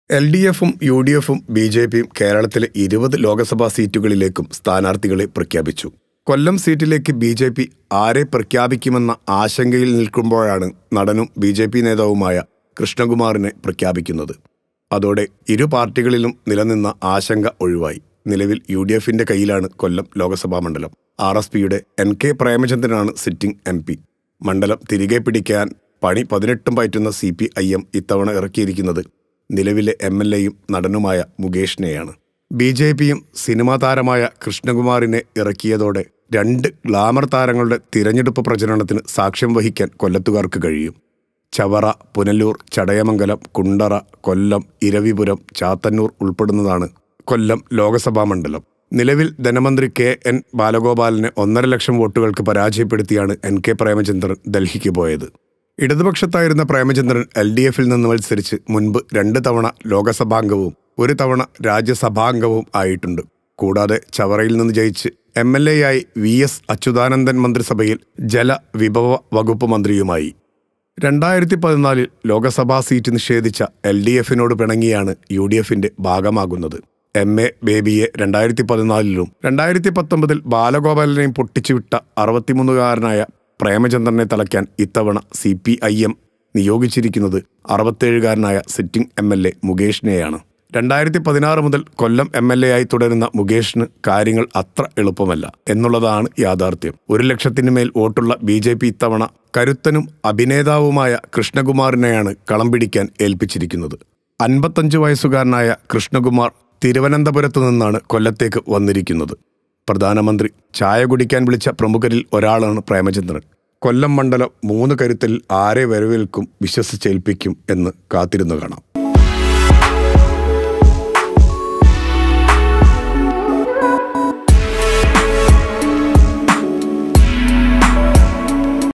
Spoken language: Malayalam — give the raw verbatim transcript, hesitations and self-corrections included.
എൽ ഡി എഫും യു ഡി എഫും ബി ജെ പിയും കേരളത്തിലെ ഇരുപത് ലോക്സഭാ സീറ്റുകളിലേക്കും സ്ഥാനാർത്ഥികളെ പ്രഖ്യാപിച്ചു. കൊല്ലം സീറ്റിലേക്ക് ബി ജെ പി ആരെ പ്രഖ്യാപിക്കുമെന്ന ആശങ്കയിൽ നിൽക്കുമ്പോഴാണ് നടനും ബി ജെ പി നേതാവുമായ കൃഷ്ണകുമാറിനെ പ്രഖ്യാപിക്കുന്നത്. അതോടെ ഇരു പാർട്ടികളിലും നിലനിന്ന ആശങ്ക ഒഴിവായി. നിലവിൽ യു ഡി എഫിന്റെ കയ്യിലാണ് കൊല്ലം ലോക്സഭാ മണ്ഡലം. ആർ എസ് പിയുടെ എൻ കെ പ്രേമചന്ദ്രനാണ് സിറ്റിംഗ് എം പി. മണ്ഡലം തിരികെ പിടിക്കാൻ പണി പതിനെട്ടും പയറ്റുന്ന സി പി ഐ എം ഇത്തവണ ഇറക്കിയിരിക്കുന്നത് നിലവിലെ എം എൽ എയും നടനുമായ മുകേഷിനെയാണ്. ബി ജെ പിയും സിനിമാ താരമായ കൃഷ്ണകുമാറിനെ ഇറക്കിയതോടെ രണ്ട് ഗ്ലാമർ താരങ്ങളുടെ തിരഞ്ഞെടുപ്പ് പ്രചരണത്തിന് സാക്ഷ്യം വഹിക്കാൻ കൊല്ലത്തുകാർക്ക് കഴിയും. ചവറ, പുനലൂർ, ചടയമംഗലം, കുണ്ടറ, കൊല്ലം, ഇരവിപുരം, ചാത്തന്നൂർ ഉൾപ്പെടുന്നതാണ് കൊല്ലം ലോക്സഭാ മണ്ഡലം. നിലവിൽ ധനമന്ത്രി കെ എൻ ബാലഗോപാലിനെ ഒന്നര ലക്ഷം വോട്ടുകൾക്ക് പരാജയപ്പെടുത്തിയാണ് എൻ കെ പ്രേമചന്ദ്രൻ ഡൽഹിക്ക് പോയത്. ഇടതുപക്ഷത്തായിരുന്ന പ്രേമചന്ദ്രൻ എൽ ഡി എഫിൽ നിന്ന് മത്സരിച്ച് മുൻപ് രണ്ട് തവണ ലോകസഭാംഗവും ഒരു തവണ രാജ്യസഭാംഗവും ആയിട്ടുണ്ട്. കൂടാതെ ചവറയിൽ നിന്ന് ജയിച്ച് എം എൽ എ ആയി വി എസ് അച്യുതാനന്ദൻ മന്ത്രിസഭയിൽ ജലവിഭവ വകുപ്പ് മന്ത്രിയുമായി. രണ്ടായിരത്തി പതിനാലിൽ ലോക്സഭാ സീറ്റ് നിഷേധിച്ച എൽ ഡി എഫിനോട് പിണങ്ങിയാണ് യു ഡി എഫിന്റെ ഭാഗമാകുന്നത്. എം എ ബേബിയെ രണ്ടായിരത്തി പതിനാലിലും രണ്ടായിരത്തി പത്തൊമ്പതിൽ ബാലഗോപാലിനെയും പൊട്ടിച്ചുവിട്ട അറുപത്തിമൂന്നുകാരനായ പ്രേമചന്ദ്രനെ തളയ്ക്കാൻ ഇത്തവണ സി പി ഐ എം നിയോഗിച്ചിരിക്കുന്നത് അറുപത്തേഴുകാരനായ സിറ്റിംഗ് എം എൽ എ മുകേഷിനെയാണ്. രണ്ടായിരത്തി പതിനാറ് മുതൽ കൊല്ലം എം എൽ എ ആയി തുടരുന്ന മുകേഷിന് കാര്യങ്ങൾ അത്ര എളുപ്പമല്ല എന്നുള്ളതാണ് യാഥാർത്ഥ്യം. ഒരു ലക്ഷത്തിന് മേൽ വോട്ടുള്ള ബി ജെ പി ഇത്തവണ കരുത്തനും അഭിനേതാവുമായ കൃഷ്ണകുമാറിനെയാണ് കളം പിടിക്കാൻ ഏൽപ്പിച്ചിരിക്കുന്നത്. അൻപത്തഞ്ച് വയസ്സുകാരനായ കൃഷ്ണകുമാർ തിരുവനന്തപുരത്തു നിന്നാണ് കൊല്ലത്തേക്ക് വന്നിരിക്കുന്നത്. പ്രധാനമന്ത്രി ചായ കുടിക്കാൻ വിളിച്ച പ്രമുഖരിൽ ഒരാളാണ് പ്രേമചന്ദ്രൻ. കൊല്ലം മണ്ഡലം മൂന്ന് കരുത്തിൽ ആരെ വരവേൽക്കും, വിശ്വസിച്ചേൽപ്പിക്കും എന്ന് കാത്തിരുന്നു കാണാം.